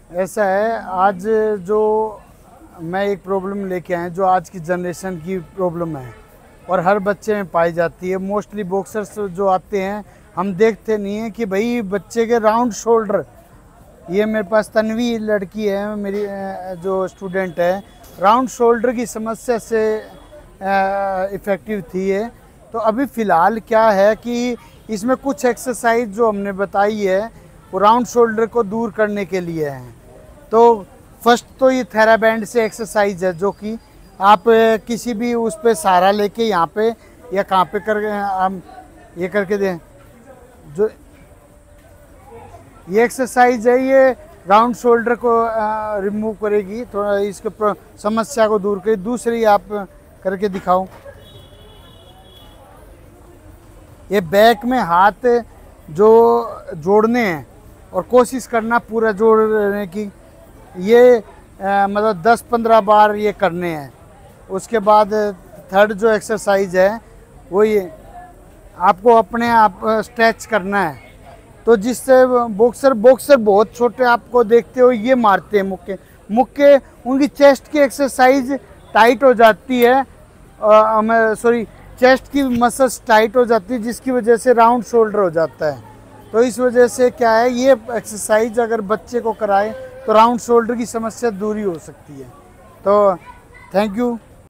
ऐसा है, आज जो मैं एक प्रॉब्लम लेके आया जो आज की जनरेशन की प्रॉब्लम है और हर बच्चे में पाई जाती है। मोस्टली बॉक्सर्स जो आते हैं हम देखते नहीं हैं कि भाई बच्चे के राउंड शोल्डर, ये मेरे पास तन्वी लड़की है मेरी जो स्टूडेंट है, राउंड शोल्डर की समस्या से इफ़ेक्टिव थी ये। तो अभी फ़िलहाल क्या है कि इसमें कुछ एक्सरसाइज जो हमने बताई है वो राउंड शोल्डर को दूर करने के लिए हैं। तो फर्स्ट तो ये थेराबैंड से एक्सरसाइज है जो कि आप किसी भी उस पे सहारा लेके यहाँ पे या कहाँ पे कर हम ये करके दें। जो ये एक्सरसाइज है ये राउंड शोल्डर को रिमूव करेगी, थोड़ा इसके समस्या को दूर करेगी। दूसरी आप करके दिखाओ। ये बैक में हाथ जो जोड़ने हैं और कोशिश करना पूरा जोड़ने की, ये मतलब 10-15 बार ये करने हैं। उसके बाद थर्ड जो एक्सरसाइज है वो ये आपको अपने आप स्ट्रेच करना है। तो जिससे बॉक्सर बहुत छोटे आपको देखते हो ये मारते हैं मुक्के उनकी चेस्ट की एक्सरसाइज टाइट हो जाती है, चेस्ट की मसल्स टाइट हो जाती है जिसकी वजह से राउंड शोल्डर हो जाता है। तो इस वजह से क्या है, ये एक्सरसाइज अगर बच्चे को कराए तो राउंड शोल्डर की समस्या दूरी हो सकती है। तो थैंक यू।